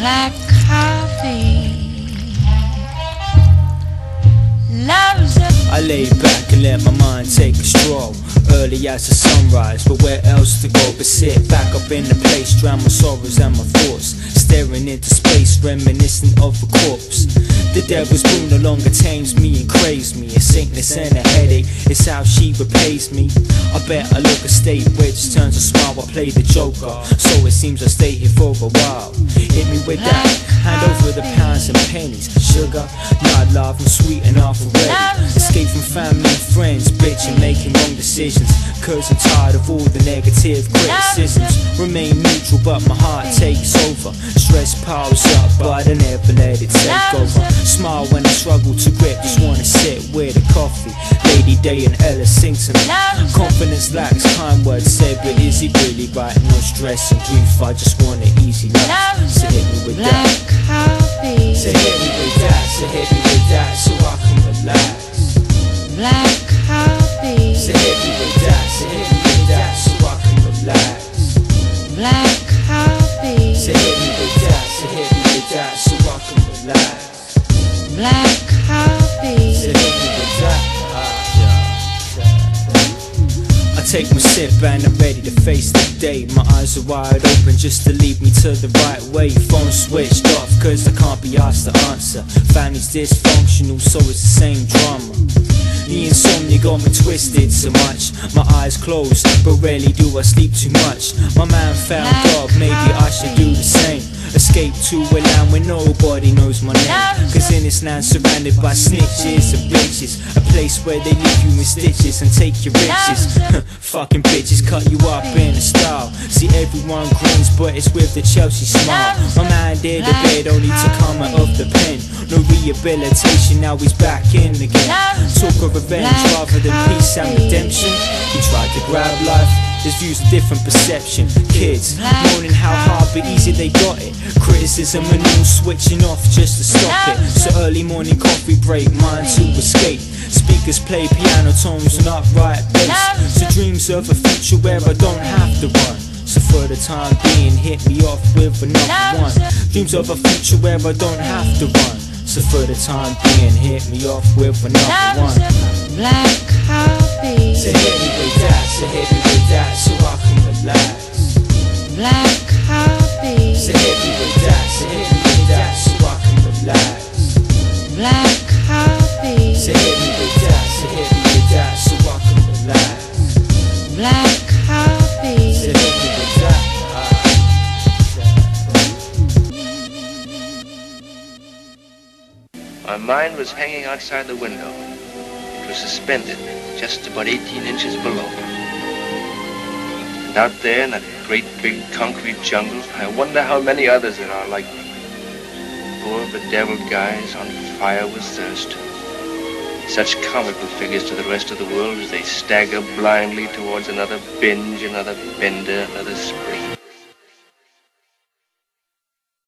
black coffee. Love's a I lay back and let my mind take a stroll, early as the sunrise, but where else to go but sit back up in the place, drown my sorrows and my thoughts, staring into space, reminiscent of a corpse. The devil's spoon no longer tames me and craves me. A sickness and a headache, it's how she repays me. I bet I look a state which turns a smile. I play the joker, so it seems I stay here for a while. Hit me with that, hand over the pounds and pennies. Sugar, not love, I'm sweet enough already. Escape from family and friends, bitch, and making wrong decisions. Cause I'm tired of all the negative criticisms. Remain neutral but my heart takes over. Stress piles up but I never let it take over. Smile when I struggle to grip, just wanna sit with a coffee. Lady Day and Ella sing to me. Confidence lacks, kind words said, but is he really right? No stress and grief, I just want an easy life. So hit me with that. coffee. So hit me with that, so hit me with that, so I can relax. Black coffee. So hit me with that, so hit me with that, so I can relax. Black coffee. So hit me with that, so hit me with that, so I can relax. Black coffee. So hit me with that. I take my sip and I'm ready to face the day. My eyes are wide open just to lead me to the right way. Phone switched off cause I can't be asked to answer. Family's dysfunctional so it's the same drama. The insomnia got me twisted so much. My eyes closed but rarely do I sleep too much. My man found God, maybe I should do the same. Escape to a land where nobody knows my name. Cause in this land surrounded by snitches and bitches, a place where they leave you in stitches and take your riches. Fucking bitches cut you up in a style. See everyone grins but it's with the Chelsea smile. My man did a bit only to come out of the pen. No rehabilitation, now he's back in again. Talk of revenge rather than peace and redemption. He tried to grab life, his views a different perception. Kids moaning how hard but easy they got it. Criticism and all switching off just to stop it. So early morning coffee break, mine to escape. Speakers play piano tones and upright bass. So dreams of a future where I don't have to run. So for the time being, hit me off with another one. Dreams of a future where I don't have to run. So for the time being, hit me off with another one. Black coffee. So hit me with that, so hit me with that, so I can relax. Black coffee. So hit me with that, so hit me with that, so I can relax. Black coffee. So hit me with that, so hit me with that, so I can relax. Black coffee. So hit me with that. My mind was hanging outside the window. It was suspended just about 18 inches below. And out there in that great big concrete jungle, I wonder how many others there are like me. Poor bedeviled guys on fire with thirst. Such comical figures to the rest of the world as they stagger blindly towards another binge, another bender, another spree.